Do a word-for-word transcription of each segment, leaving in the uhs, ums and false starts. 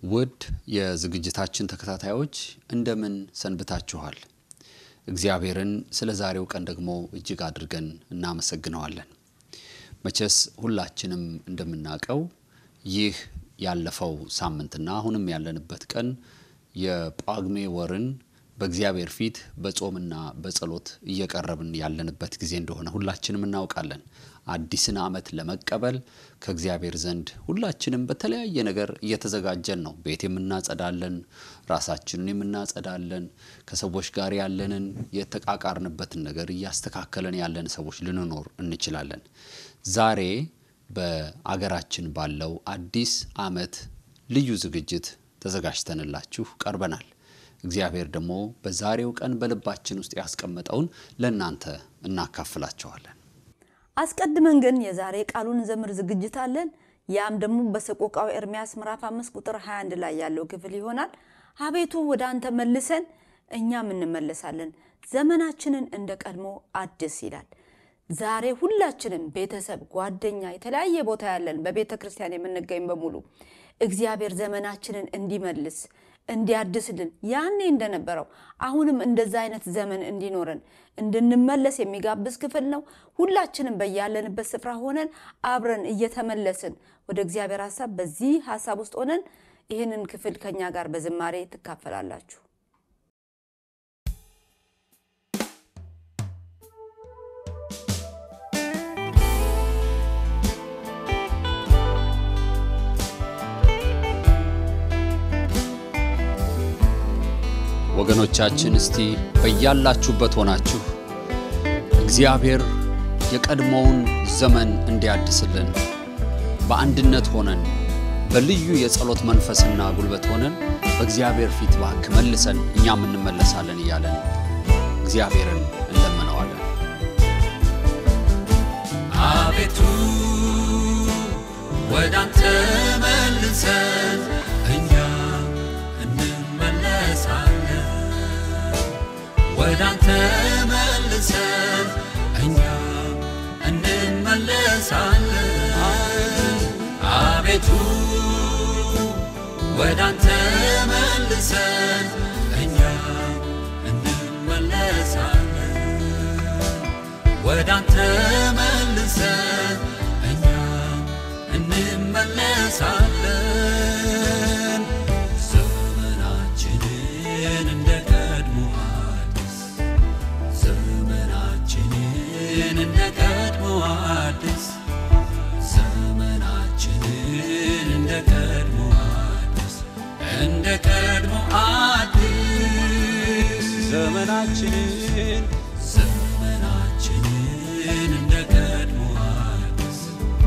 ውድ የዝግጅታችን ተከታታዮች እንደምን ሰንብታችኋል? እግዚአብሔርን ስለ ዛሬው ቀን ደግሞ እጅግ አድርገን እናመሰግነዋለን። መቼስ ሁላችንም እንደምናቀው ይህ ያለፈው ሳምንትና አሁንም ያለንበት ቀን የጳጉሜ ወርን በእግዚአብሔር ፊት በጾምና በጸሎት እየቀረብን ያለንበት ጊዜ እንደሆነ ሁላችንም እናውቃለን። አዲስን ዓመት ለመቀበል ከእግዚአብሔር ዘንድ ሁላችንም በተለያየ ነገር እየተዘጋጀን ነው። ቤት የምናጸዳለን፣ ራሳችንን የምናጸዳለን፣ ከሰዎች ጋር ያለንን የተቃቃርንበትን ነገር እያስተካከለን ያለን ሰዎች ልንኖር እንችላለን። ዛሬ በአገራችን ባለው አዲስ ዓመት ልዩ ዝግጅት ተዘጋጅተንላችሁ ቀርበናል። እግዚአብሔር ደግሞ በዛሬው ቀን በልባችን ውስጥ ያስቀመጠውን ለእናንተ እናካፍላችኋለን። አስቀድመን ግን የዛሬ ቃሉን ዘምር ዝግጅት አለን። ያም ደግሞ በሰቆቃው ኤርምያስ ምዕራፍ አምስት ቁጥር ሃያ አንድ ላይ ያለው ክፍል ይሆናል። አቤቱ ወደ አንተ መልሰን እኛም እንመለሳለን፣ ዘመናችንን እንደቀድሞ አድስ ይላል። ዛሬ ሁላችንም ቤተሰብ፣ ጓደኛ፣ የተለያየ ቦታ ያለን በቤተክርስቲያን የምንገኝ በሙሉ እግዚአብሔር ዘመናችንን እንዲመልስ እንዲያድስልን ያኔ እንደነበረው አሁንም እንደዛ አይነት ዘመን እንዲኖረን እንድንመለስ የሚጋብዝ ክፍል ነው። ሁላችንም በያለንበት ስፍራ ሆነን አብረን እየተመለስን ወደ እግዚአብሔር ሐሳብ በዚህ ሐሳብ ውስጥ ሆነን ይሄንን ክፍል ከኛ ጋር በዝማሬ ትካፈላላችሁ። ወገኖቻችን እስቲ በያላችሁበት ሆናችሁ እግዚአብሔር የቀድሞውን ዘመን እንዲያድስልን በአንድነት ሆነን በልዩ የጸሎት መንፈስና ጉልበት ሆነን በእግዚአብሔር ፊት ባክ መልሰን እኛም እንመለሳለን ይያለን እግዚአብሔርን እንለምነዋለን። አቤቱ ወዳንተ መልሰን እኛ እንመለሳለን፣ ወዳንተ መልሰን እኛ እንመለሳለን። አቤቱ ወዳንተ መልሰን እኛ እንመለሳለን፣ ወዳንተ መልሰን እኛ እንመለሳለን። ዘመናችንን እንደቀድሞ አዲስ፣ ዘመናችንን እንደቀድሞ አዲስ፣ ዘመናችንን እንደቀድሞ አዲስ፣ እንደቀድሞ አዲስ፣ ዘመናችንን ዘመናችንን እንደቀድሞ አዲስ፣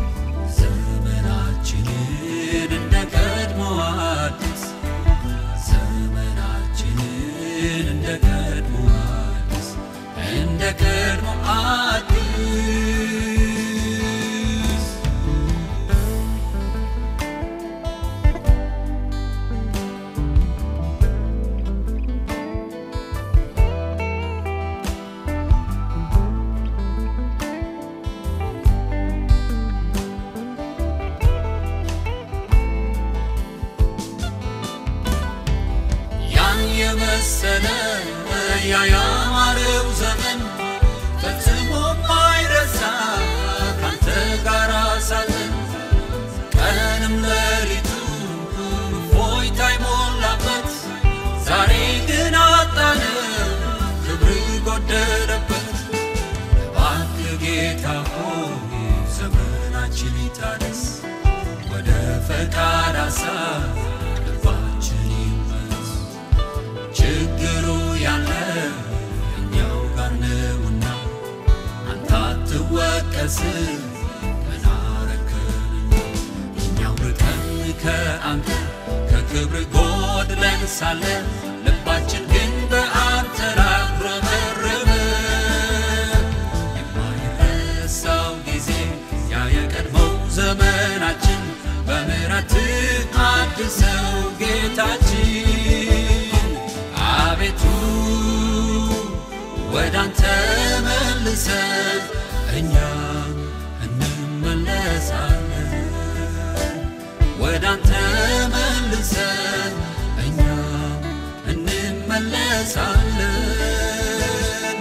ዘመናችንን እንደቀድሞ አዲስ፣ ዘመናችንን እንደቀድሞ አዲስ፣ እንደቀድሞ አዲስ። ያን የመሰለ ያ ያማረው ዘመን ፈጽሞ ማይረሳ ካንተ ጋር ሳለን ቀንም ሌሊቱ ፎይታ ይሞላበት፣ ዛሬ ግን አጣነው ክብር ጎደለበት። እባክህ ጌታ ሆይ ዘመናችን ይታደስ፣ ወደ ፈቃድ ሐሳብ ልባችን ይመለስ። ችግሩ ያለው እኛው ጋር ነውና አንተ አትወቀስም፣ ገና ረከንና እኛው ርቀን ከአንተ ከክብር ጎድለን ሳለን ልባችን ግን በአንተ ረበረበ። የማይረሳው ጊዜ ያ የቀድሞው ዘመናችን በምሕረትህ አድሰው ጌታችን። አቤቱ ወዳንተ መልሰን እኛ እንመለሳለን፣ ወዳንተ መልሰን እንመለሳለን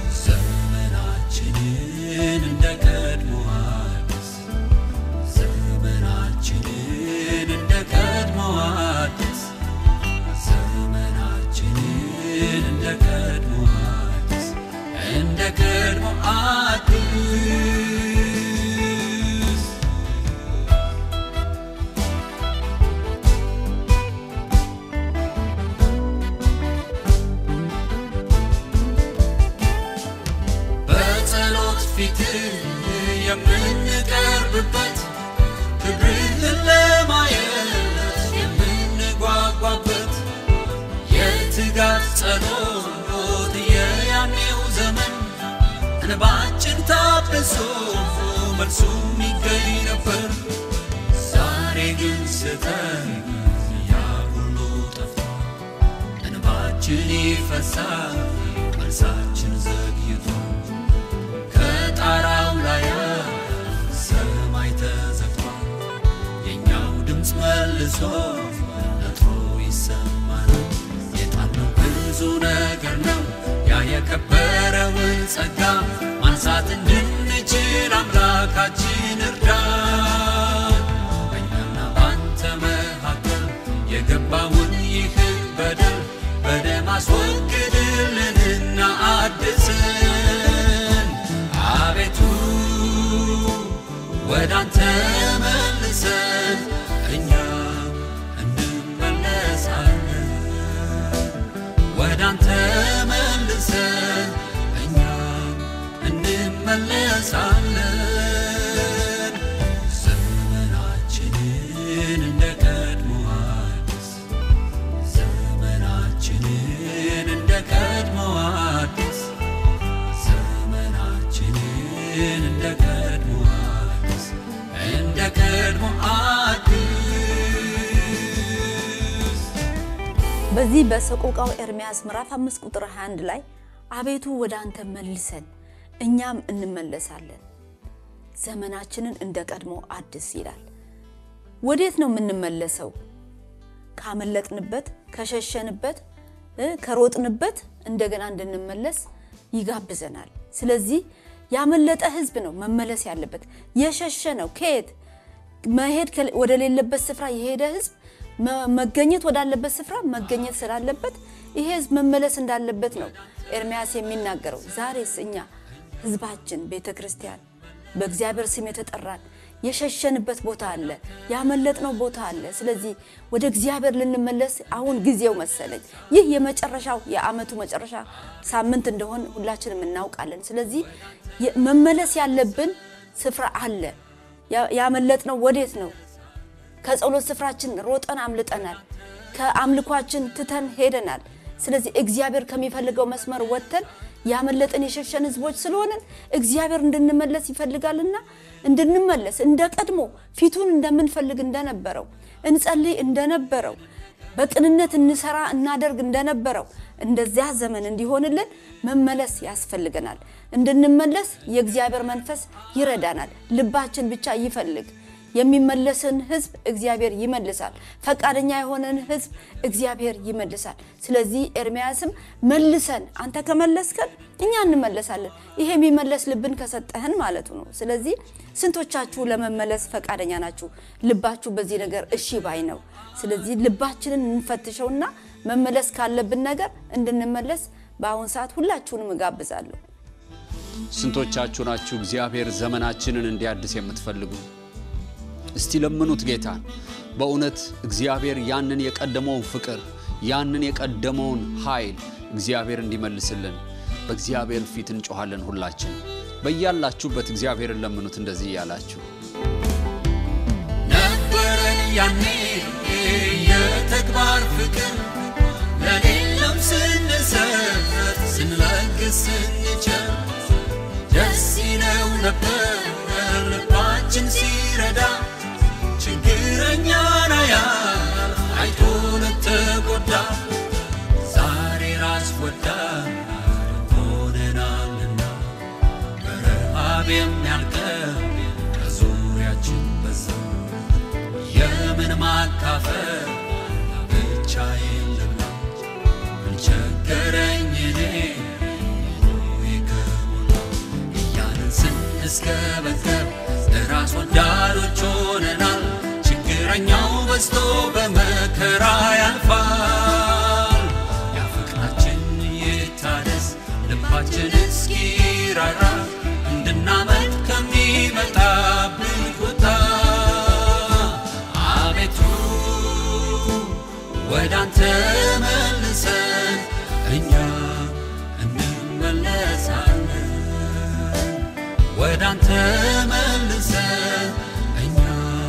ዘመናችንን እንደቀድሞ አዲስ ዘመናችንን እንደቀድሞ አዲስ ዘመናችንን እንደቀድሞ አዲስ እንደቀድሞ አዲስ የምንቀርብበት ክብርህን ለማየት የምንጓጓበት የትጋት ጸሎት የያኔው ዘመን እንባችን ታብሶ መልሱ ይገኝ ነበር ዛሬ ግን ስተን ያ ሁሉ ጠፍቷል እንባችን ይፈሳል መልሳችን ዘግይቷል ከጣራው ላይ ሰማይ ተዘግቷል የኛው ድምጽ መልሶ ነጥሮ ይሰማናል የጣልነው ብዙ ነገር ነው ያ የከበረውን ጸጋ ማንሳት እንድንችል አምላካችን እርዳን በእኛና ባንተ መካከል የገባውን ይህን በደል በደም አስወግድልንና አድሰን አቤቱ ወዳንተ መልሰን እኛ እንመለሳለን ወዳንተ መልሰን እኛ እንመለሳለን ዘመናችንን እንደቀድሞ አዲስ ዘመናችንን እንደቀድሞ አዲስ ዘመናችንን እንደቀድሞ አዲስ እንደቀድሞ አዲስ በዚህ በሰቆቃው ኤርሚያስ ምዕራፍ አምስት ቁጥር ሃያ አንድ ላይ አቤቱ ወዳንተ መልሰን እኛም እንመለሳለን ዘመናችንን እንደቀድሞ አዲስ ይላል ወዴት ነው የምንመለሰው ካመለጥንበት ከሸሸንበት ከሮጥንበት እንደገና እንድንመለስ ይጋብዘናል ስለዚህ ያመለጠ ህዝብ ነው መመለስ ያለበት የሸሸ ነው ከየት መሄድ ወደ ሌለበት ስፍራ የሄደ ህዝብ መገኘት ወዳለበት ስፍራ መገኘት ስላለበት ይሄ ህዝብ መመለስ እንዳለበት ነው ኤርሚያስ የሚናገረው ዛሬስ እኛ ህዝባችን ቤተክርስቲያን በእግዚአብሔር ስም የተጠራን የሸሸንበት ቦታ አለ ያመለጥነው ቦታ አለ ስለዚህ ወደ እግዚአብሔር ልንመለስ አሁን ጊዜው መሰለኝ ይህ የመጨረሻው የአመቱ መጨረሻ ሳምንት እንደሆነ ሁላችንም እናውቃለን ስለዚህ መመለስ ያለብን ስፍራ አለ ያመለጥነው ወዴት ነው ከጸሎት ስፍራችን ሮጠን አምልጠናል ከአምልኳችን ትተን ሄደናል ስለዚህ እግዚአብሔር ከሚፈልገው መስመር ወጥተን ያመለጠን የሸሸን ህዝቦች ስለሆነን እግዚአብሔር እንድንመለስ ይፈልጋልና እንድንመለስ እንደቀድሞ ፊቱን እንደምንፈልግ እንደነበረው እንጸልይ እንደነበረው በቅንነት እንሰራ እናደርግ እንደነበረው እንደዚያ ዘመን እንዲሆንልን መመለስ ያስፈልገናል እንድንመለስ የእግዚአብሔር መንፈስ ይረዳናል ልባችን ብቻ ይፈልግ የሚመለስን ህዝብ እግዚአብሔር ይመልሳል ፈቃደኛ የሆነን ህዝብ እግዚአብሔር ይመልሳል ስለዚህ ኤርሚያስም መልሰን አንተ ከመለስከን እኛ እንመለሳለን ይሄ የሚመለስ ልብን ከሰጠህን ማለት ነው ስለዚህ ስንቶቻችሁ ለመመለስ ፈቃደኛ ናችሁ ልባችሁ በዚህ ነገር እሺ ባይ ነው ስለዚህ ልባችንን እንፈትሸውና መመለስ ካለብን ነገር እንድንመለስ በአሁን ሰዓት ሁላችሁንም ጋብዛለሁ ስንቶቻችሁ ናችሁ እግዚአብሔር ዘመናችንን እንዲያድስ የምትፈልጉ እስቲ ለምኑት ጌታ በእውነት እግዚአብሔር ያንን የቀደመውን ፍቅር ያንን የቀደመውን ኃይል እግዚአብሔር እንዲመልስልን በእግዚአብሔር ፊት እንጮሃለን ሁላችን በእያላችሁበት እግዚአብሔርን ለምኑት እንደዚህ ያላችሁ ነበረን ያኔ የተግባር ፍቅር ለሌለም ስንሰጥ ስንለግስ ስንቸር ደስ ይለው ነበር ልባችን ሲረዳ ችግረኛን አያል አይቶን ተጎዳ ዛሬ ራስ ወዳድ ሆነናልና በረሃብ የሚያልቀው ከዙሪያችን በዛ የምን ማካፈል ብቻዬን ልብላ ምን ቸገረ እስከ በከብ ራስ ወዳዶች ሆነናል ችግረኛው በዝቶ በመከራ ያልፋል ያፍቅራችን ይታደስ ልባችን እስኪራራ እንድናመልጥ ከሚመጣብን ቁጣ አቤቱ ወዳንተ መልሰን እኛ እንመለሳለን ወዳንተ መልሰን እኛ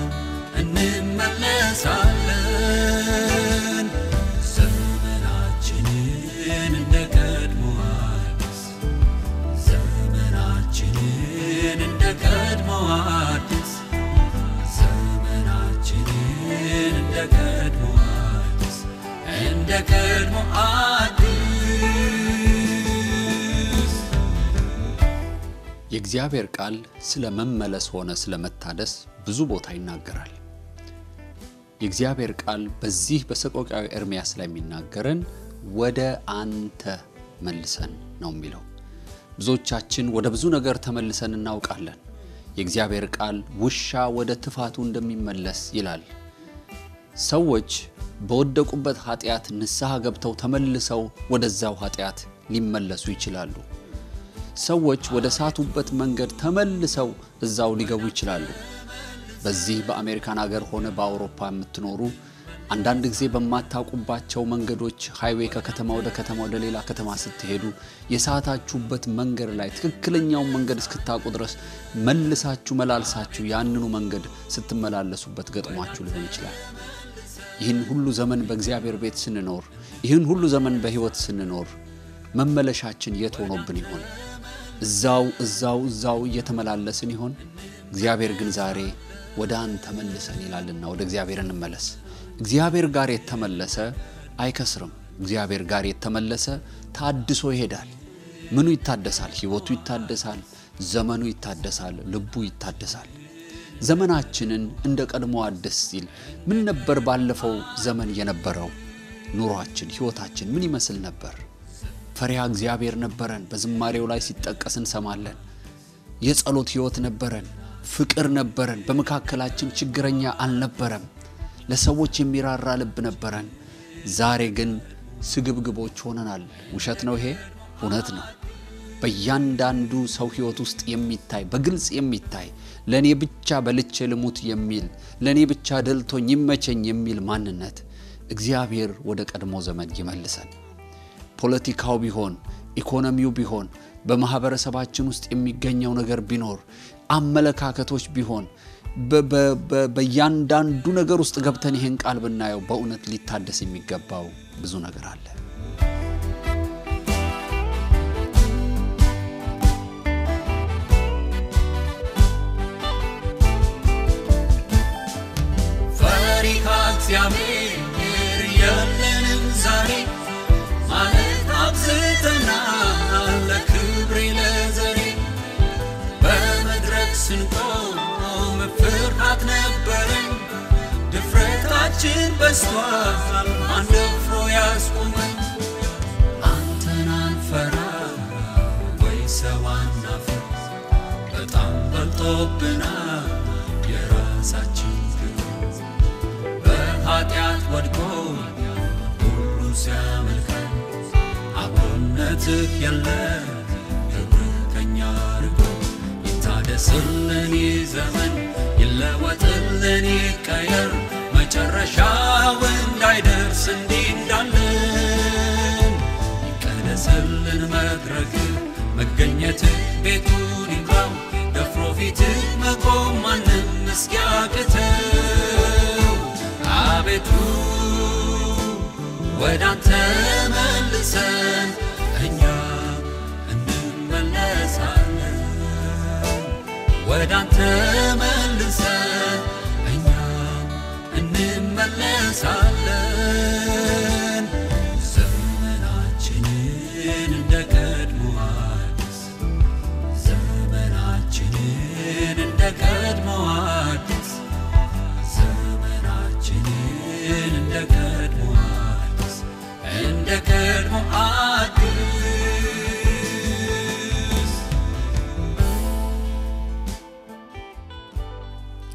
እንመለሳለን ዘመናችንን እንደቀድሞ አዲስ ዘመናችንን እንደቀድሞ አዲስ ዘመናችንን እንደቀድሞ አዲስ እንደቀድሞ አዲስ የእግዚአብሔር ቃል ስለ መመለስ ሆነ ስለ መታደስ ብዙ ቦታ ይናገራል የእግዚአብሔር ቃል በዚህ በሰቆቃዊ ኤርሚያስ ላይ የሚናገረን ወደ አንተ መልሰን ነው የሚለው ብዙዎቻችን ወደ ብዙ ነገር ተመልሰን እናውቃለን የእግዚአብሔር ቃል ውሻ ወደ ትፋቱ እንደሚመለስ ይላል ሰዎች በወደቁበት ኃጢያት ንስሐ ገብተው ተመልሰው ወደዛው ኃጢያት ሊመለሱ ይችላሉ ሰዎች ወደ ሳቱበት መንገድ ተመልሰው እዛው ሊገቡ ይችላሉ በዚህ በአሜሪካን ሀገር ሆነ በአውሮፓ የምትኖሩ አንዳንድ ጊዜ በማታውቁባቸው መንገዶች ሃይዌይ ከከተማ ወደ ከተማ ወደ ሌላ ከተማ ስትሄዱ የሳታችሁበት መንገድ ላይ ትክክለኛው መንገድ እስክታውቁ ድረስ መልሳችሁ መላልሳችሁ ያንኑ መንገድ ስትመላለሱበት ገጥሟችሁ ሊሆን ይችላል ይህን ሁሉ ዘመን በእግዚአብሔር ቤት ስንኖር ይህን ሁሉ ዘመን በህይወት ስንኖር መመለሻችን የት ሆኖብን ይሆን እዛው እዛው እዛው እየተመላለስን ይሆን እግዚአብሔር ግን ዛሬ ወደ አንተ መልሰን ይላልና ወደ እግዚአብሔር እንመለስ እግዚአብሔር ጋር የተመለሰ አይከስርም እግዚአብሔር ጋር የተመለሰ ታድሶ ይሄዳል ምኑ ይታደሳል ህይወቱ ይታደሳል ዘመኑ ይታደሳል ልቡ ይታደሳል ዘመናችንን እንደ ቀድሞ አዲስ ሲል ምን ነበር ባለፈው ዘመን የነበረው ኑሯችን ህይወታችን ምን ይመስል ነበር ፈሪሃ እግዚአብሔር ነበረን በዝማሬው ላይ ሲጠቀስ እንሰማለን የጸሎት ህይወት ነበረን ፍቅር ነበረን በመካከላችን ችግረኛ አልነበረም ለሰዎች የሚራራ ልብ ነበረን ዛሬ ግን ስግብግቦች ሆነናል ውሸት ነው ይሄ እውነት ነው በእያንዳንዱ ሰው ህይወት ውስጥ የሚታይ በግልጽ የሚታይ ለኔ ብቻ በልቼ ልሙት የሚል ለኔ ብቻ ደልቶኝ ይመቸኝ የሚል ማንነት እግዚአብሔር ወደ ቀድሞ ዘመን ይመልሰን ፖለቲካው ቢሆን ኢኮኖሚው ቢሆን በማህበረሰባችን ውስጥ የሚገኘው ነገር ቢኖር አመለካከቶች ቢሆን በእያንዳንዱ ነገር ውስጥ ገብተን ይሄን ቃል ብናየው በእውነት ሊታደስ የሚገባው ብዙ ነገር አለ ፈሪሃ እግዚአብሔር የለንም ዛሬ ማለት አብዝተናል ለክብሬ ለዘሬ በመድረክ ስንቆም ፍርሃት ነበረን ድፍረታችን በዝቷል ማን ደፍሮ ያስቆመን አንተን አንፈራ ወይ ሰው አናፍር በጣም በልጦብናል የራሳችን ግፍ በኃጢአት ወድቆ ሁሉ ሲያመልከን አብሮነትህ የለም ክብርህ ከኛ ርቆ ይታደስልን ዘመን ይለወጥልን ይቀየር መጨረሻው እንዳይደርስ እንዲህ እንዳለን ይቀደስልን መድረክ መገኘትህ ቤቱን ይምራው ደፍሮ ፊትህ መቆም ማንም እስኪያቅተው አቤቱ ወዳንተ መልሰን እኛ እንመለሳለን ወዳንተ መልሰን እኛ እንመለሳለን ዘመናችንን እንደቀድሞ አዲስ ዘመናችንን እንደቀድሞ አዲስ ዘመናችንን እንደቀድሞ አዲስ እንደቀድሞ አዲስ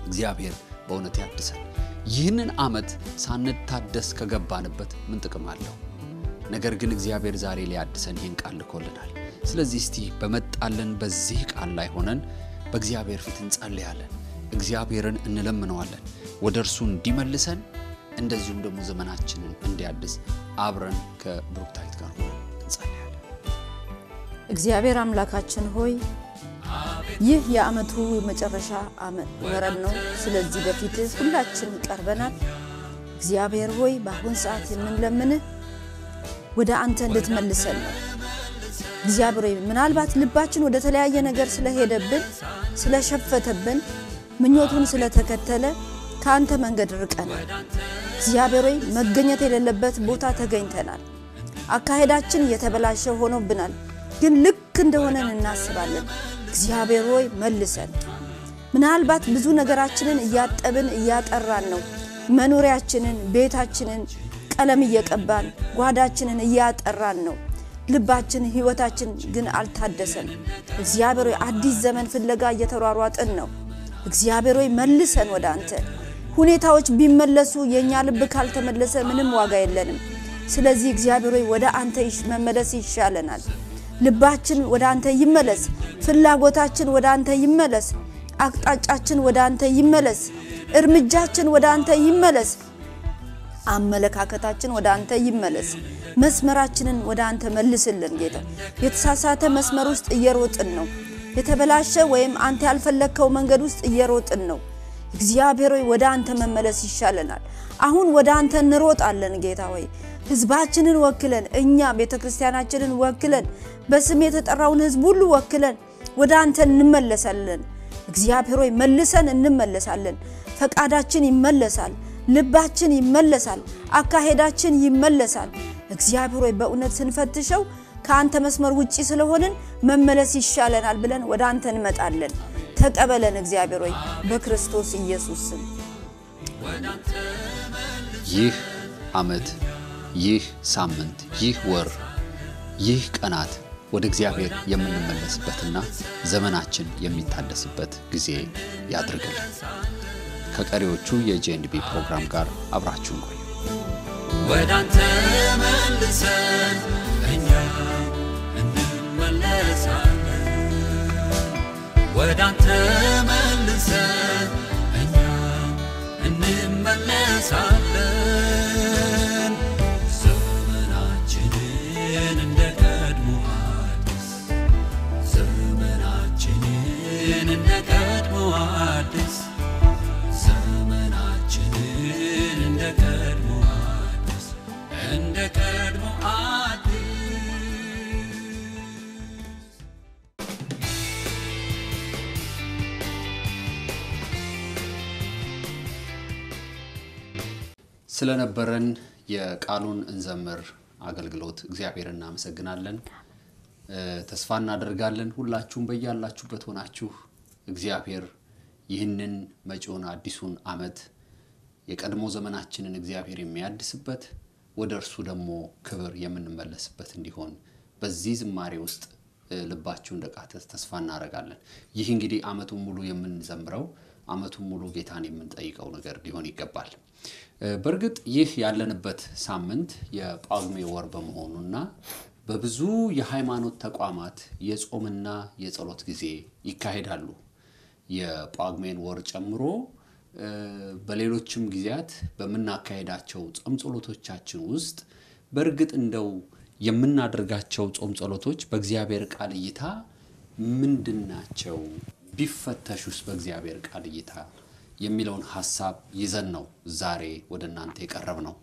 እግዚአብሔር በእውነት ያድሰን ይህንን ዓመት ሳንታደስ ከገባንበት ምን ጥቅም አለው ነገር ግን እግዚአብሔር ዛሬ ሊያድሰን ይህን ቃል ልኮልናል ስለዚህ እስቲ በመጣልን በዚህ ቃል ላይ ሆነን በእግዚአብሔር ፊት እንጸልያለን እግዚአብሔርን እንለምነዋለን ወደ እርሱ እንዲመልሰን እንደዚሁም ደግሞ ዘመናችንን እንዲያድስ አብረን ከብሩክታዊት ጋር ሆነን እንጸልያለን እግዚአብሔር አምላካችን ሆይ ይህ የዓመቱ መጨረሻ ዓመት ወረብ ነው ስለዚህ በፊት ሁላችን ቀርበናል እግዚአብሔር ሆይ በአሁን ሰዓት የምንለምንህ ወደ አንተ እንድትመልሰን ነው እግዚአብሔር ሆይ ምናልባት ልባችን ወደ ተለያየ ነገር ስለሄደብን ስለሸፈተብን ምኞቱን ስለተከተለ ካንተ መንገድ ርቀናል እግዚአብሔር ሆይ መገኘት የሌለበት ቦታ ተገኝተናል አካሄዳችን የተበላሸ ሆኖብናል ግን ልክ እንደሆነን እናስባለን እግዚአብሔር ሆይ መልሰን ምናልባት ብዙ ነገራችንን እያጠብን እያጠራን ነው መኖሪያችንን ቤታችንን ቀለም እየቀባን ጓዳችንን እያጠራን ነው ልባችን ህይወታችን ግን አልታደሰም እግዚአብሔር ሆይ አዲስ ዘመን ፍለጋ እየተሯሯጥን ነው እግዚአብሔር ሆይ መልሰን ወደ አንተ ሁኔታዎች ቢመለሱ የኛ ልብ ካልተመለሰ ምንም ዋጋ የለንም ስለዚህ እግዚአብሔር ሆይ ወደ አንተ መመለስ ይሻለናል ልባችን ወደ አንተ ይመለስ ፍላጎታችን ወደ አንተ ይመለስ አቅጣጫችን ወደ አንተ ይመለስ እርምጃችን ወደ አንተ ይመለስ አመለካከታችን ወደ አንተ ይመለስ መስመራችንን ወደ አንተ መልስልን ጌታ የተሳሳተ መስመር ውስጥ እየሮጥን ነው የተበላሸ ወይም አንተ ያልፈለከው መንገድ ውስጥ እየሮጥን ነው እግዚአብሔር ሆይ ወደ አንተ መመለስ ይሻለናል አሁን ወደ አንተ እንሮጣለን ጌታ ሆይ ህዝባችንን ወክለን እኛ ቤተክርስቲያናችንን ወክለን በስም የተጠራውን ህዝብ ሁሉ ወክለን ወደ አንተ እንመለሳለን እግዚአብሔር ሆይ መልሰን እንመለሳለን ፈቃዳችን ይመለሳል ልባችን ይመለሳል አካሄዳችን ይመለሳል እግዚአብሔር ሆይ በእውነት ስንፈትሸው ካንተ መስመር ውጪ ስለሆነን መመለስ ይሻለናል ብለን ወደ አንተ እንመጣለን ተቀበለን እግዚአብሔር ሆይ በክርስቶስ ኢየሱስ ስም ይህ ዓመት ይህ ሳምንት ይህ ወር ይህ ቀናት ወደ እግዚአብሔር የምንመለስበትና ዘመናችን የሚታደስበት ጊዜ ያድርግልን ከቀሪዎቹ የጂ ኤንድ ቢ ፕሮግራም ጋር አብራችሁን ቆዩ ወደ አንተ መልሰን እኛ እንመለሳለን ወደ አንተ መልሰን እኛ እንመለሳለን ዘመናችንን እንደቀድሞ አዲስ ዘመናችንን እንደቀድሞ አዲስ ዘመናችንን እንደቀድሞ አዲስ እንደቀድሞ አዲስ ስለነበረን የቃሉን እንዘምር አገልግሎት እግዚአብሔርን እናመሰግናለን ተስፋ እናደርጋለን ሁላችሁም በያላችሁበት ሆናችሁ እግዚአብሔር ይህንን መጪውን አዲሱን ዓመት የቀድሞ ዘመናችንን እግዚአብሔር የሚያድስበት ወደ እርሱ ደግሞ ክብር የምንመለስበት እንዲሆን በዚህ ዝማሬ ውስጥ ልባችሁ እንደቃተ ተስፋ እናደርጋለን ይህ እንግዲህ ዓመቱን ሙሉ የምንዘምረው ዓመቱን ሙሉ ጌታን የምንጠይቀው ነገር ሊሆን ይገባል በርግጥ ይህ ያለንበት ሳምንት የጳጉሜ ወር በመሆኑና በብዙ የሃይማኖት ተቋማት የጾምና የጸሎት ጊዜ ይካሄዳሉ የጳጉሜን ወር ጨምሮ በሌሎችም ጊዜያት በመናካሄዳቸው ጾም ጸሎቶቻችን ውስጥ በርግጥ እንደው የምናደርጋቸው ጾም ጸሎቶች በእግዚአብሔር ቃል እይታ ምንድናቸው ቢፈተሹስ በእግዚአብሔር ቃል እይታ የሚለውን ሐሳብ ይዘን ነው ዛሬ ወደናንተ የቀረብነው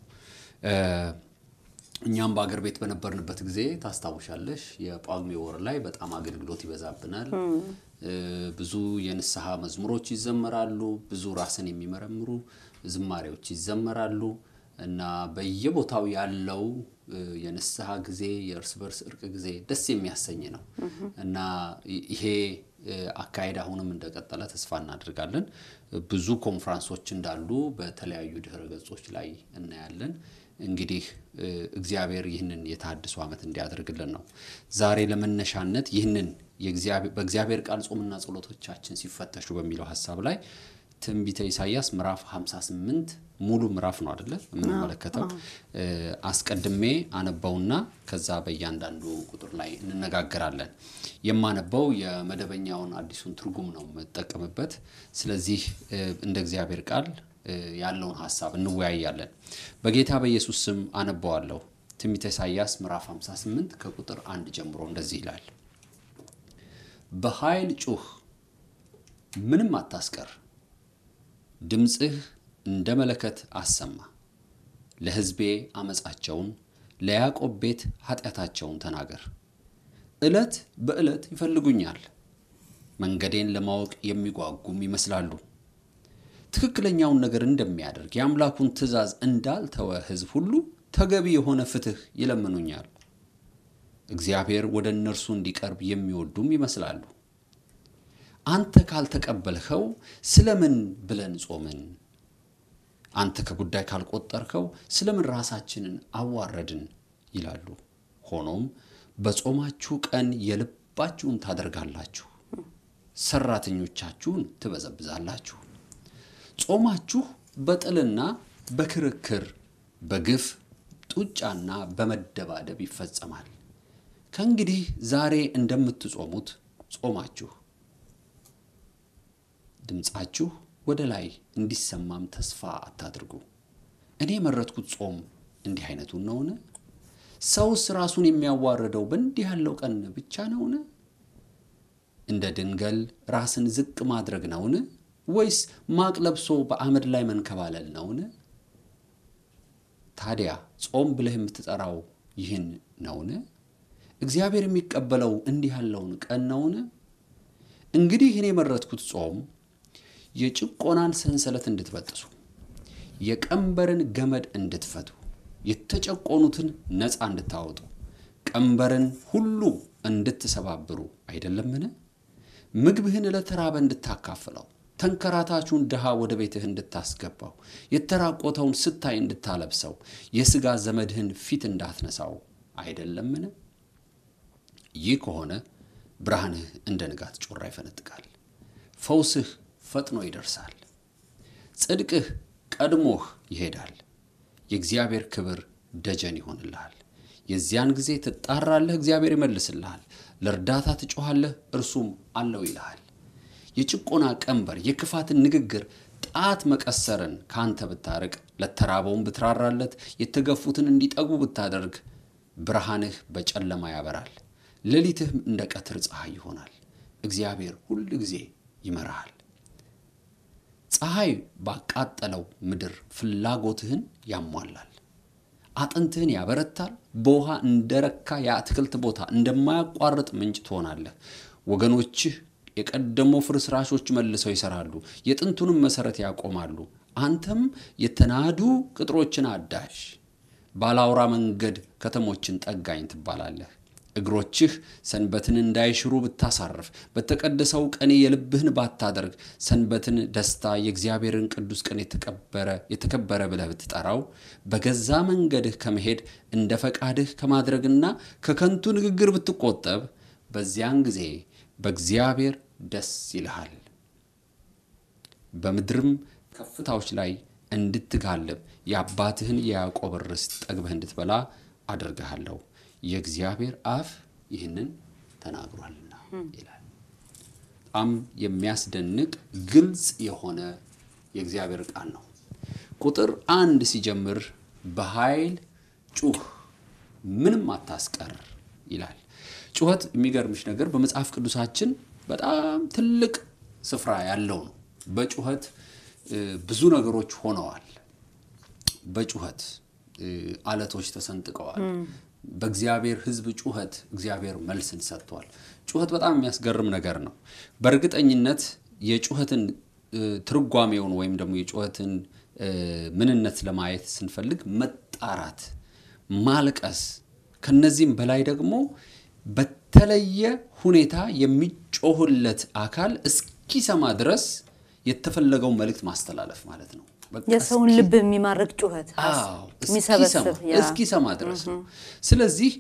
እኛም በአገር ቤት በነበርንበት ጊዜ ታስታውሻለሽ የጳጉሜ ወር ላይ በጣም አገልግሎት ይበዛብናል ብዙ የንስሐ መዝሙሮች ይዘመራሉ ብዙ ራስን የሚመረምሩ ዝማሬዎች ይዘመራሉ እና በየቦታው ያለው የንስሐ ጊዜ የእርስ በርስ እርቅ ጊዜ ደስ የሚያሰኝ ነው እና ይሄ አካሄድ አሁንም እንደቀጠለ ተስፋ እናደርጋለን ብዙ ኮንፈረንሶች እንዳሉ በተለያዩ ድህረ ገጾች ላይ እናያለን እንግዲህ እግዚአብሔር ይህንን የታድሶ ዓመት እንዲያደርግልን ነው ዛሬ ለመነሻነት ይህንን የእግዚአብሔር በእግዚአብሔር ቃል ጾምና ጸሎቶቻችን ሲፈተሹ በሚለው ሐሳብ ላይ ትንቢተ ኢሳይያስ ምዕራፍ ሃምሳ ስምንት ሙሉ ምዕራፍ ነው አይደለ የምንመለከተው አስቀድሜ አነባውና ከዛ በእያንዳንዱ ቁጥር ላይ እንነጋገራለን የማነበው የመደበኛውን አዲሱን ትርጉም ነው መጠቀምበት ስለዚህ እንደ እግዚአብሔር ቃል ያለውን ሐሳብ እንወያያለን በጌታ በኢየሱስ ስም አነባዋለሁ ትንቢተ ኢሳይያስ ምዕራፍ ሃምሳ ስምንት ከቁጥር አንድ ጀምሮ እንደዚህ ይላል በኃይል ጩህ ምንም አታስቀር ድምጽህ እንደ መለከት አሰማ ለሕዝቤ አመጻቸውን ለያዕቆብ ቤት ኃጢያታቸውን ተናገር እለት በእለት ይፈልጉኛል መንገዴን ለማወቅ የሚጓጉም ይመስላሉ ትክክለኛውን ነገር እንደሚያደርግ ያምላኩን ትእዛዝ እንዳልተወ ሕዝብ ሁሉ ተገቢ የሆነ ፍትህ ይለምኑኛል እግዚአብሔር ወደ እነርሱ እንዲቀርብ የሚወዱም ይመስላሉ አንተ ካልተቀበልከው ስለምን ብለን ጾምን አንተ ከጉዳይ ካልቆጠርከው ስለምን ራሳችንን አዋረድን ይላሉ ሆኖም በጾማችሁ ቀን የልባችሁን ታደርጋላችሁ ሰራተኞቻችሁን ትበዘብዛላችሁ ጾማችሁ በጥልና በክርክር በግፍ ጡጫና በመደባደብ ይፈጸማል ከእንግዲህ ዛሬ እንደምትጾሙት ጾማችሁ ድምጻችሁ ወደ ላይ እንዲሰማም ተስፋ አታድርጉ እኔ መረጥኩት ጾም እንዲህ አይነቱ ነውነ ሰውስ ራሱን የሚያዋርደው በእንዲህ ያለው ቀን ብቻ ነውነ እንደ ድንገል ራስን ዝቅ ማድረግ ነውነ ወይስ ማቅ ለብሶ በአመድ ላይ መንከባለል ነውነ ታዲያ ጾም ብለህ የምትጠራው ይህን ነውነ እግዚአብሔር የሚቀበለው እንዲህ ያለውን ቀን ነውነ እንግዲህ እኔ መረጥኩት ጾም የጭቆናን ሰንሰለት እንድትበጥሱ የቀንበርን ገመድ እንድትፈቱ የተጨቆኑትን ነፃ እንድታወጡ ቀንበርን ሁሉ እንድትሰባብሩ አይደለምን ምግብህን ለተራበ እንድታካፍለው ተንከራታቹን ደሃ ወደ ቤትህ እንድታስገባው የተራቆተውን ስታይ እንድታለብሰው የሥጋ ዘመድህን ፊት እንዳትነሳው አይደለምን ይህ ከሆነ ብርሃንህ እንደ ንጋት ጮራ ይፈነጥቃል ፈውስህ ፈጥኖ ይደርሳል ጽድቅህ ቀድሞህ ይሄዳል የእግዚአብሔር ክብር ደጀን ይሆንልሃል የዚያን ጊዜ ትጣራለህ እግዚአብሔር ይመልስልሃል ለርዳታ ትጮሃለህ እርሱም አለው ይልሃል የጭቆና ቀንበር የክፋትን ንግግር ጣት መቀሰርን ካንተ ብታርቅ ለተራበውን ብትራራለት የተገፉትን እንዲጠጉ ብታደርግ ብርሃንህ በጨለማ ያበራል ሌሊትህ እንደ ቀትር ፀሐይ ይሆናል እግዚአብሔር ሁሉ ጊዜ ይመራሃል ፀሐይ ባቃጠለው ምድር ፍላጎትህን ያሟላል አጥንትህን ያበረታል በውሃ እንደረካ የአትክልት ቦታ እንደማያቋርጥ ምንጭ ትሆናለህ ወገኖችህ የቀደሙ ፍርስራሾች መልሰው ይሰራሉ የጥንቱንም መሰረት ያቆማሉ አንተም የተናዱ ቅጥሮችን አዳሽ ባላውራ መንገድ ከተሞችን ጠጋኝ ትባላለህ እግሮችህ ሰንበትን እንዳይሽሩ ብታሳርፍ በተቀደሰው ቀን የልብህን ባታደርግ ሰንበትን ደስታ የእግዚአብሔርን ቅዱስ ቀን የተከበረ የተከበረ ብለህ ብትጠራው በገዛ መንገድህ ከመሄድ እንደ ፈቃድህ ከማድረግና ከከንቱ ንግግር ብትቆጠብ በዚያን ጊዜ በእግዚአብሔር ደስ ይልሃል በምድርም ከፍታዎች ላይ እንድትጋልብ የአባትህን የያዕቆብ ርስት ጠግበህ እንድትበላ አደርግሃለሁ የእግዚአብሔር አፍ ይህንን ተናግሯልና ይላል አም የሚያስደንቅ ግልጽ የሆነ የእግዚአብሔር ቃል ነው ቁጥር አንድ ሲጀምር በኃይል ጩህ ምንም አታስቀር ይላል ጩኸት የሚገርምሽ ነገር በመጽሐፍ ቅዱሳችን በጣም ትልቅ ስፍራ ያለው ነው በጩኸት ብዙ ነገሮች ሆነዋል በጩኸት አለቶች ተሰንጥቀዋል በእግዚአብሔር ሕዝብ ጩኸት እግዚአብሔር መልስን ሰጥቷል ጩኸት በጣም የሚያስገርም ነገር ነው በእርግጠኝነት የጩኸትን ትርጓሜውን ወይም ደግሞ የጩኸትን ምንነት ለማየት ስንፈልግ መጣራት ማልቀስ ከነዚህም በላይ ደግሞ በተለየ ሁኔታ የሚጮህለት አካል እስኪሰማ ድረስ የተፈለገው መልእክት ማስተላለፍ ማለት ነው የሰውን ልብ የሚማርክ ጩኸት የሚሰበስብ እስኪሰማ ድረስ ነው ስለዚህ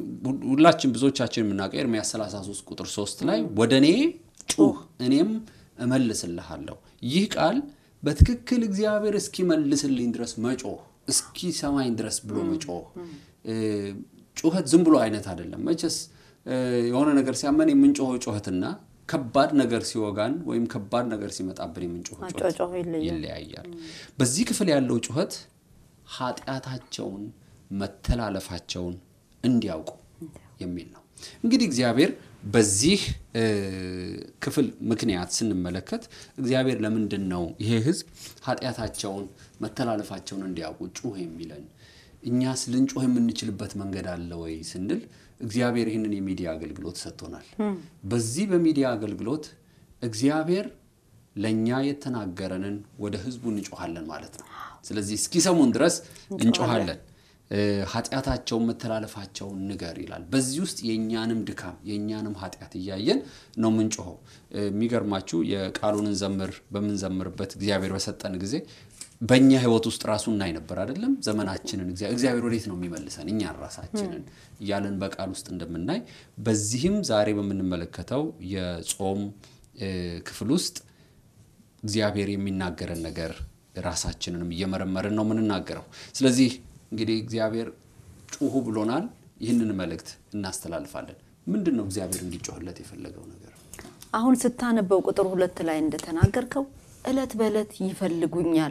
ሁላችን ብዙዎቻችን የምናውቀው ኤርምያስ ሰላሳ ሶስት ቁጥር ሶስት ላይ ወደኔ ጩህ እኔም እመልስልሃለሁ ይህ ቃል በትክክል እግዚአብሔር እስኪመልስልኝ ድረስ መጮህ እስኪ ሰማይን ድረስ ብሎ መጮህ ጩኸት ዝም ብሎ አይነት አይደለም መቼስ የሆነ ነገር ሲያመን የምንጮኸው ጩኸትና ከባድ ነገር ሲወጋን ወይም ከባድ ነገር ሲመጣብን የምንጮኸው ጩኸት ይለያያል በዚህ ክፍል ያለው ጩኸት ኃጢያታቸውን መተላለፋቸውን እንዲያውቁ የሚል ነው እንግዲህ እግዚአብሔር በዚህ ክፍል ምክንያት ስንመለከት እግዚአብሔር ለምንድነው ይሄ ህዝብ ኃጢያታቸውን መተላለፋቸውን እንዲያውቁ ጩህ የሚለን እኛስ ልንጮህ የምንችልበት መንገድ አለ ወይ ስንል እግዚአብሔር ይሄንን የሚዲያ አገልግሎት ሰጥቶናል በዚህ በሚዲያ አገልግሎት እግዚአብሔር ለኛ የተናገረንን ወደ ህዝቡ እንጮሃለን ማለት ነው ስለዚህ እስኪ ሰሙን ድረስ እንጮሃለን ኃጢያታቸው መተላለፋቸው ንገር ይላል በዚህ ውስጥ የኛንም ድካም የኛንም ኃጢያት ያያየን ነው ምንጮው የሚገርማችሁ የቃሉን ዘምር በመንዘምርበት እግዚአብሔር በሰጠን ጊዜ በእኛ ህይወት ውስጥ ራሱን ናይ ነበር አይደለም ዘመናችንን እግዚአብሔር ወዴት ነው የሚመልሰን እኛ ራሳችንን ያለን በቃል ውስጥ እንደምናይ በዚህም ዛሬ በመንመለከተው የጾም ክፍል ውስጥ እግዚአብሔር የሚናገረን ነገር ራሳችንንም እየመረመርን ነው ምንናገረው ስለዚህ እንግዲህ እግዚአብሔር ጩሁ ብሎናል ይሄንን መልእክት እናስተላልፋለን ምንድነው እግዚአብሔር እንዲጮህለት የፈለገው ነገር አሁን ስታነበው ቁጥር ሁለት ላይ እንደተናገርከው እለት በእለት ይፈልጉኛል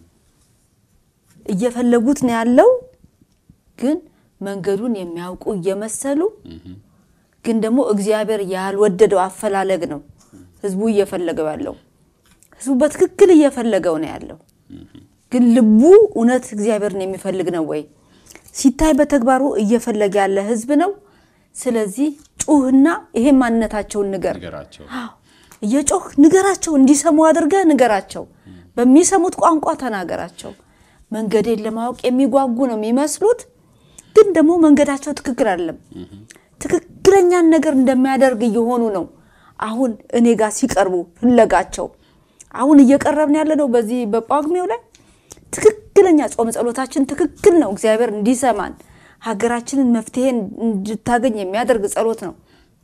እየፈለጉት ነው ያለው ግን መንገዱን የሚያውቁ እየመሰሉ ግን ደግሞ እግዚአብሔር ያልወደደው አፈላለግ ነው ህዝቡ እየፈለገው ያለው ህዝቡ በትክክል እየፈለገው ነው ያለው ግን ልቡ እውነት እግዚአብሔርን የሚፈልግ ነው ወይ ሲታይ በተግባሩ እየፈለገ ያለ ህዝብ ነው ስለዚህ ጩህና ይሄ ማንነታቸውን ንገር አዎ እየጮህ ንገራቸው እንዲሰሙ አድርገ ንገራቸው በሚሰሙት ቋንቋ ተናገራቸው መንገዴን ለማወቅ የሚጓጉ ነው የሚመስሉት ግን ደግሞ መንገዳቸው ትክክል አይደለም ትክክለኛ ነገር እንደሚያደርግ እየሆኑ ነው አሁን እኔ ጋር ሲቀርቡ ፍለጋቸው አሁን እየቀረብን ያለ ነው በዚህ በጳጉሜው ላይ ትክክለኛ ጾም ጸሎታችን ትክክል ነው እግዚአብሔር እንዲሰማን ሀገራችንን መፍትሄ እንድታገኝ የሚያደርግ ጸሎት ነው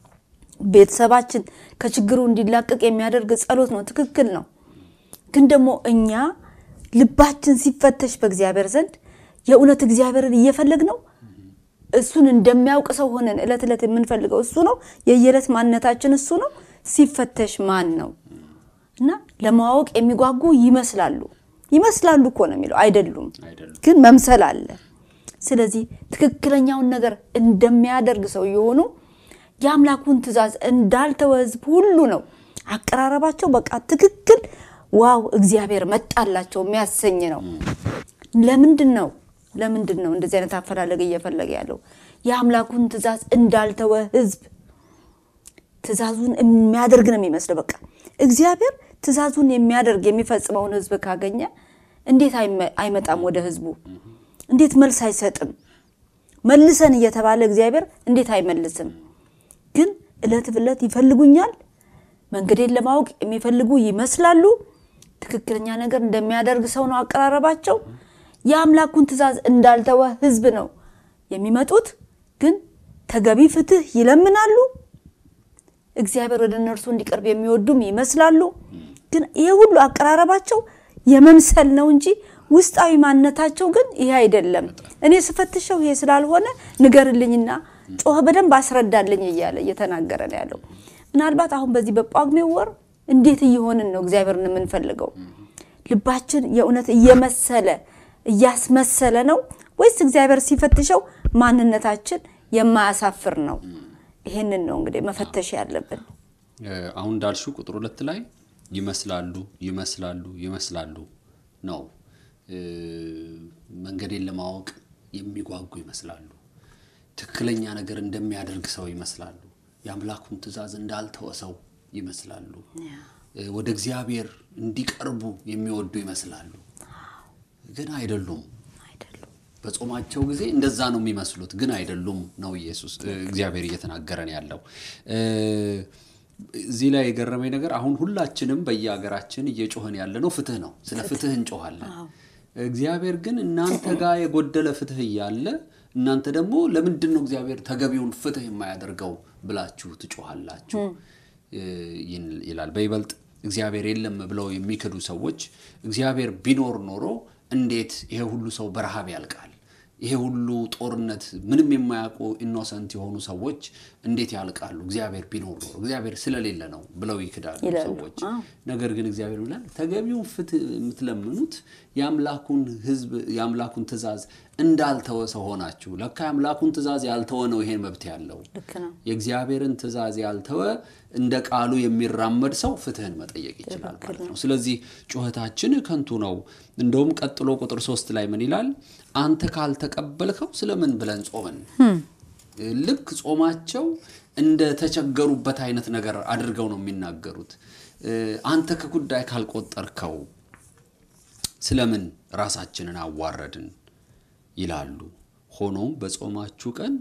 ቤተሰባችን ከችግሩ እንዲላቀቅ የሚያደርግ ጸሎት ነው ትክክል ነው ግን ደግሞ እኛ ልባችን ሲፈተሽ በእግዚአብሔር ዘንድ የእውነት እግዚአብሔርን እየፈለግ ነው እሱን እንደሚያውቅ ሰው ሆነን እለት እለት የምንፈልገው እሱ ነው የየለት ማንነታችን እሱ ነው ሲፈተሽ ማን ነው እና ለማወቅ የሚጓጉ ይመስላሉ ይመስላሉ እኮ ነው የሚለው አይደሉም ግን መምሰል አለ ስለዚህ ትክክለኛውን ነገር እንደሚያደርግ ሰው ይሆኑ ያምላኩን ትእዛዝ እንዳልተወ ህዝብ ሁሉ ነው አቀራረባቸው በቃ ትክክል ዋው እግዚአብሔር መጣላቸው የሚያሰኝ ነው ለምንድነው ለምንድነው እንደዚህ አይነት አፈላለግ እየፈለገ ያለው ያምላኩን ትእዛዝ እንዳልተወ ህዝብ ትእዛዙን የሚያደርግ ነው የሚመስለው በቃ እግዚአብሔር ትእዛዙን የሚያደርግ የሚፈጽመውን ህዝብ ካገኘ እንዴት አይመጣም ወደ ህዝቡ እንዴት መልስ አይሰጥም መልሰን እየተባለ እግዚአብሔር እንዴት አይመልስም ግን እለት በእለት ይፈልጉኛል መንገዴን ለማወቅ የሚፈልጉ ይመስላሉ ትክክለኛ ነገር እንደሚያደርግ ሰው ነው አቀራረባቸው ያምላኩን ትእዛዝ እንዳልተወ ህዝብ ነው የሚመጡት ግን ተገቢ ፍትህ ይለምናሉ እግዚአብሔር ወደ እነርሱ እንዲቀርብ የሚወዱም ይመስላሉ ግን ይሄ ሁሉ አቀራረባቸው የመምሰል ነው እንጂ ውስጣዊ ማንነታቸው ግን ይሄ አይደለም እኔ ስፈትሸው ይሄ ስላልሆነ ንገርልኝና ጮህ በደንብ አስረዳልኝ እያለ እየተናገረ ነው ያለው ምናልባት አሁን በዚህ በጳጉሜው ወር እንዴት ይሆንን ነው እግዚአብሔርን የምንፈልገው ልባችን የእውነት እየመሰለ እያስመሰለ ነው ወይስ እግዚአብሔር ሲፈትሸው ማንነታችን የማያሳፍር ነው ይሄንን ነው እንግዲህ መፈተሽ ያለብን አሁን ዳልሹ ቁጥር ሁለት ላይ ይመስላሉ ይመስላሉ ይመስላሉ ነው መንገዴን ለማወቅ የሚጓጉ ይመስላሉ ትክክለኛ ነገር እንደሚያደርግ ሰው ይመስላሉ ያምላኩን ትእዛዝ እንዳልተወሰው ይመስላሉ ወደ እግዚአብሔር እንዲቀርቡ የሚወዱ ይመስላሉ ግን አይደሉም አይደሉም በጾማቸው ጊዜ እንደዛ ነው የሚመስሉት ግን አይደሉም ነው ኢየሱስ እግዚአብሔር እየተናገረን ያለው እዚህ ላይ የገረመኝ ነገር አሁን ሁላችንም በየሀገራችን እየጮህን ያለነው ፍትህ ነው ስለ ፍትህ እንጮሃለን እግዚአብሔር ግን እናንተ ጋር የጎደለ ፍትህ ያለ እናንተ ደግሞ ለምንድነው እግዚአብሔር ተገቢውን ፍትህ የማያደርገው ብላችሁ ትጮሃላችሁ ይላል በይበልጥ እግዚአብሔር የለም ብለው የሚከዱ ሰዎች እግዚአብሔር ቢኖር ኖሮ እንዴት ይሄ ሁሉ ሰው በረሃብ ያልቃል ይሄ ሁሉ ጦርነት ምንም የማያውቁ ኢኖሰንት የሆኑ ሰዎች እንዴት ያልቃሉ እግዚአብሔር ቢኖር ኖሮ እግዚአብሔር ስለሌለ ነው ብለው ይከዳሉ ሰዎች ነገር ግን እግዚአብሔር ይላል ተገቢውን ፍትህ የምትለምኑት ያምላኩን ህዝብ ያምላኩን ትእዛዝ እንዳልተወ ሰው ሆናችሁ ለካ ያምላኩን ትእዛዝ ያልተወ ነው ይሄን መብት ያለው የእግዚአብሔርን ትእዛዝ ያልተወ እንደ ቃሉ የሚራመድ ሰው ፍትህን መጠየቅ ይችላል ማለት ነው ስለዚህ ጩኸታችን ከንቱ ነው እንደውም ቀጥሎ ቁጥር ሶስት ላይ ምን ይላል አንተ ካልተቀበልከው ስለምን ብለን ጾመን ልክ ጾማቸው እንደ ተቸገሩበት አይነት ነገር አድርገው ነው የሚናገሩት አንተ ከጉዳይ ካልቆጠርከው ስለምን ራሳችንን አዋረድን ይላሉ ሆኖም በጾማችሁ ቀን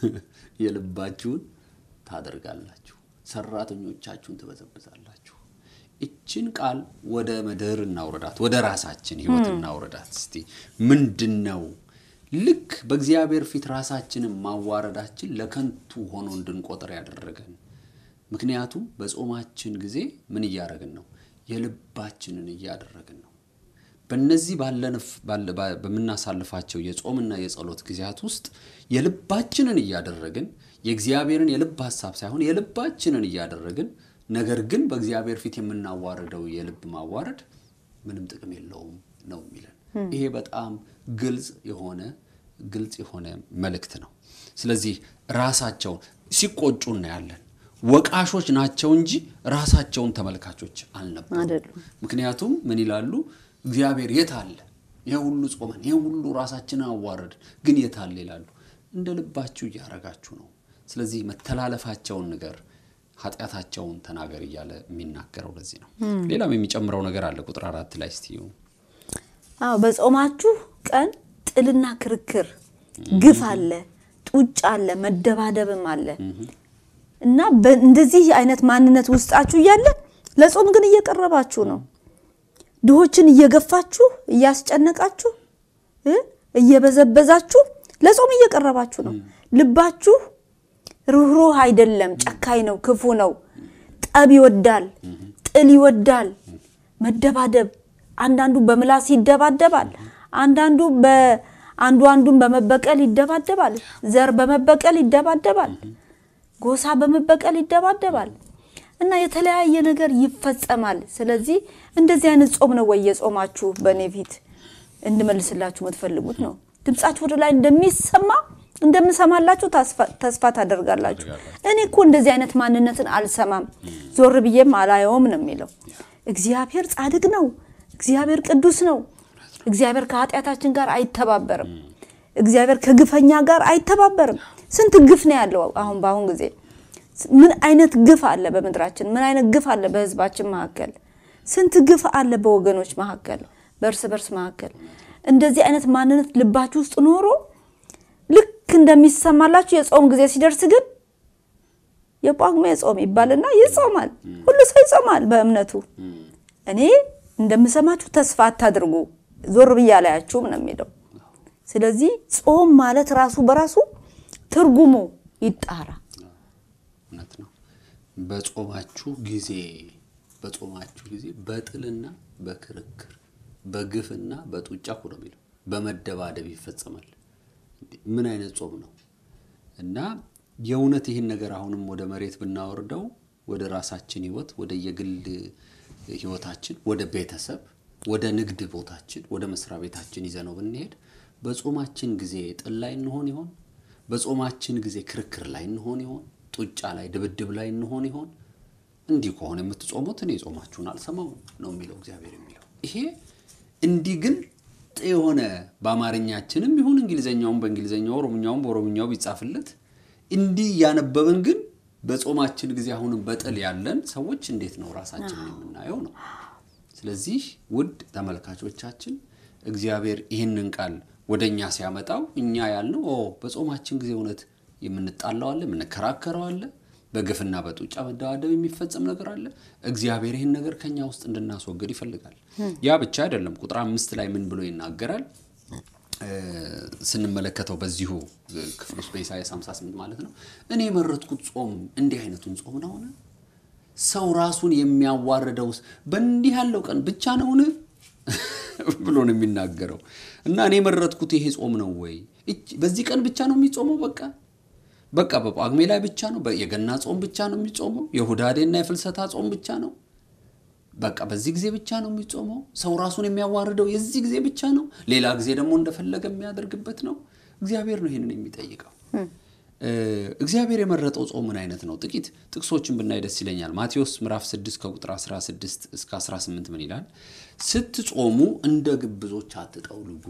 የልባችሁን ታደርጋላችሁ ሰራተኞቻችሁን ተበዘብዛላችሁ እቺን ቃል ወደ መደር እናውረዳት ወደ ራሳችን ህይወት እናውረዳት እስቲ ምንድነው ልክ በእግዚአብሔር ፊት ራሳችንን ማዋረዳችን ለከንቱ ሆኖ እንድንቆጥር ያደረገን ምክንያቱም በጾማችን ጊዜ ምን ያያረግን ነው የልባችንን ያያደረግን ነው በእነዚህ ባለንፍ በመናሳልፋቸው የጾምና የጸሎት ጊዜያት ውስጥ የልባችንን ያያደረግን የእግዚአብሔርን የልብ ሐሳብ ሳይሆን የልባችንን ያያደረግን ነገር ግን በእግዚአብሔር ፊት የምናዋረደው የልብ ማዋረድ ምንም ጥቅም የለውም ነው የሚለን ይሄ በጣም ግልጽ የሆነ ግልጽ የሆነ መልእክት ነው ስለዚህ ራሳቸው ሲቆጩ እናያለን ወቃሾች ናቸው እንጂ ራሳቸውን ተመልካቾች አልነበሩ ምክንያቱም ምን ይላሉ እግዚአብሔር የት አለ የሁሉ ጾመን የሁሉ ራሳችንን አዋረድ ግን የት አለ ይላሉ እንደ ልባችሁ ያረጋችሁ ነው ስለዚህ መተላለፋቸውን ነገር ኃጢያታቸውን ተናገር ይያለ የሚናገረው ለዚህ ነው ሌላም የሚጨምረው ነገር አለ ቁጥር አራት ላይ እስቲዩ አው በጾማችሁ ቀን ጥልና ክርክር ግፍ አለ ጡጫ አለ መደባደብም አለ እና እንደዚህ አይነት ማንነት ውስጣችሁ ያለ ለጾም ግን እየቀረባችሁ ነው ድሆችን እየገፋችሁ እያስጨነቃችሁ እየበዘበዛችሁ ለጾም እየቀረባችሁ ነው ልባችሁ ሩህሩህ አይደለም ጨካይ ነው ክፉ ነው ጠብ ይወዳል ጥል ይወዳል መደባደብ አንዳንዱ በምላስ ይደባደባል አንዳንዱ በአንዱ አንዱን በመበቀል ይደባደባል ዘር በመበቀል ይደባደባል ጎሳ በመበቀል ይደባደባል እና የተለያየ ነገር ይፈጸማል ስለዚህ እንደዚህ አይነት ጾም ነው ወይ የጾማችሁ በኔ ፊት እንድመልስላችሁ የምትፈልጉት ነው ድምጻችሁ ወደ ላይ እንደሚሰማ እንደምሰማላችሁ ተስፋ ታደርጋላችሁ እኔ እኮ እንደዚህ አይነት ማንነትን አልሰማም ዞር ብዬም አላየውም ነው የሚለው እግዚአብሔር ጻድቅ ነው እግዚአብሔር ቅዱስ ነው እግዚአብሔር ከኃጢያታችን ጋር አይተባበርም እግዚአብሔር ከግፈኛ ጋር አይተባበርም ስንት ግፍ ነው ያለው አሁን ባሁን ጊዜ ምን አይነት ግፍ አለ በመድራችን ምን አይነት ግፍ አለ በህዝባችን መካከል ስንት ግፍ አለ በወገኖች መካከል በርስ በርስ መካከል እንደዚህ አይነት ማንነት ልባችሁ ውስጥ ኖሮ ልክ እንደሚሰማላችሁ የጾም ጊዜ ሲደርስ ግን የጳጉሜ ጾም ይባልና ይጾማል ሁሉ ሰው ይጾማል በእምነቱ እኔ እንደምሰማችሁ ተስፋ አታድርጉ ዞር ብያላያችሁ ነው የሚለው ስለዚህ ጾም ማለት ራሱ በራሱ ትርጉሙ ይጣራ ማለት ነው በጾማችሁ ጊዜ በጾማችሁ ጊዜ በጥልና በክርክር በግፍና በጡጫ ሁሉ የሚለው በመደባደብ ይፈጸማል ምን አይነት ጾም ነው እና የውነት ይሄን ነገር አሁንም ወደ መሬት ብናወርደው ወደ ራሳችን ህይወት ወደ የግል ህይወታችን ወደ ቤተሰብ ወደ ንግድ ቦታችን ወደ መስራ ቤታችን ይዘነው ብንሄድ በጾማችን ጊዜ ጥል ላይ እንሆን ይሆን በጾማችን ጊዜ ክርክር ላይ እንሆን ይሆን ጡጫ ላይ ድብድብ ላይ እንሆን ይሆን እንዲህ ከሆነ የምትጾሙት እኔ ጾማችሁን አልሰማው ነው የሚለው እግዚአብሔር የሚለው ይሄ እንዲህ ግን የሆነ በአማርኛችንም ይሁን እንግሊዘኛውም በእንግሊዘኛው ኦሮምኛውም በኦሮምኛው ቢጻፍለት እንዲህ ያነበበን ግን በጾማችን ጊዜ አሁንም በጥል ያለን ሰዎች እንዴት ነው ራሳችንን የምናየው ነው ስለዚህ ውድ ተመልካቾቻችን እግዚአብሔር ይሄንን ቃል ወደኛ ሲያመጣው እኛ ያልነው ኦ በጾማችን ጊዜ እውነት የምንጣላው አለ የምንከራከረው አለ በግፍና በጡጫ መደባደብ የሚፈጸም ነገር አለ እግዚአብሔር ይሄን ነገር ከኛ ውስጥ እንድናስወግድ ይፈልጋል ያ ብቻ አይደለም ቁጥር አምስት ላይ ምን ብሎ ይናገራል ስንመለከተው በዚሁ ክፍል ውስጥ በኢሳይያስ ሃምሳ ስምንት ማለት ነው እኔ መረጥኩት ጾም እንዲህ አይነቱን ጾም ነውና ሰው ራሱን የሚያዋርደው በእንዲህ ያለው ቀን ብቻ ነውን ብሎ ነው የሚናገረው እና እኔ መረጥኩት ይሄ ጾም ነው ወይ በዚህ ቀን ብቻ ነው የሚጾመው በቃ በቃ በጳጉሜ ላይ ብቻ ነው የገና ጾም ብቻ ነው የሚጾመው የሁዳዴና የፍልሰታ ጾም ብቻ ነው በቃ በዚህ ጊዜ ብቻ ነው የሚጾመው ሰው ራሱን የሚያዋርደው የዚህ ጊዜ ብቻ ነው ሌላ ጊዜ ደግሞ እንደፈለገ የሚያደርግበት ነው እግዚአብሔር ነው ይሄንን የሚጠይቀው እግዚአብሔር የመረጠው ጾም ምን አይነት ነው ጥቂት ጥቅሶችን ብናይ ደስ ይለኛል ማቴዎስ ምዕራፍ ስድስት ከቁጥር አስራ ስድስት እስከ አስራ ስምንት ምን ይላል ስትጾሙ እንደ ግብዞች አትጠውልጉ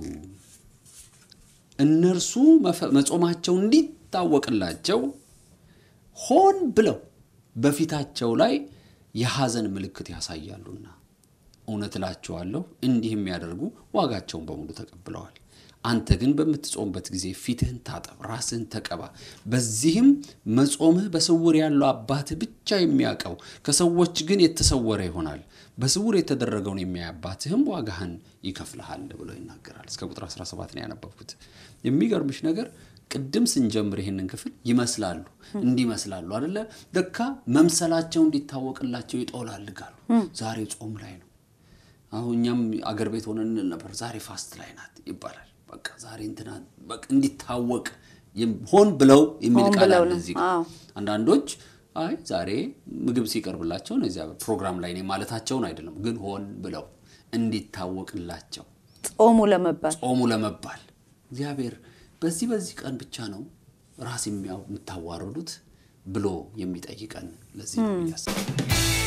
እነርሱ መጾማቸው እንዲታወቅላቸው ሆን ብለው በፊታቸው ላይ የሐዘን ምልክት ያሳያሉና እውነት እላችኋለሁ እንዲህም ያደርጉ ዋጋቸውን በሙሉ ተቀብለዋል አንተ ግን በመትጾምበት ጊዜ ፊትህን ታጠብ ራስህን ተቀባ በዚህም መጾምህ በስውር ያለው አባትህ ብቻ የሚያቀው ከሰዎች ግን የተሰወረ ይሆናል በስውር የተደረገውን የሚያባትህም ዋጋህን ይከፍልሃል ብሎ ይናገራል እስከ ቁጥር አስራ ሰባት ነው ያነበብኩት የሚገርምሽ ነገር ቅድም ስንጀምር ይሄንን ክፍል ይመስላሉ እንዲመስላሉ አይደለ ደካ መምሰላቸው እንዲታወቅላቸው ይጦላልጋሉ ዛሬ ጾም ላይ ነው አሁንኛም አገር ቤት ሆነን ነበር ዛሬ ፋስት ላይ ናት ይባላል በቃ ዛሬ እንትና በቃ እንዲታወቅ ሆን ብለው የሚልቃል እንደዚህ አንዳንዶች አይ ዛሬ ምግብ ሲቀርብላቸው ነው እዚያ ፕሮግራም ላይ ነው ማለታቸውን አይደለም ግን ሆን ብለው እንዲታወቅላቸው ጾሙ ለመባል ጾሙ ለመባል እግዚአብሔር በዚህ በዚህ ቀን ብቻ ነው ራስ የሚያው የምታዋርዱት ብሎ የሚጠይቀን ለዚህ ነው ያሰበው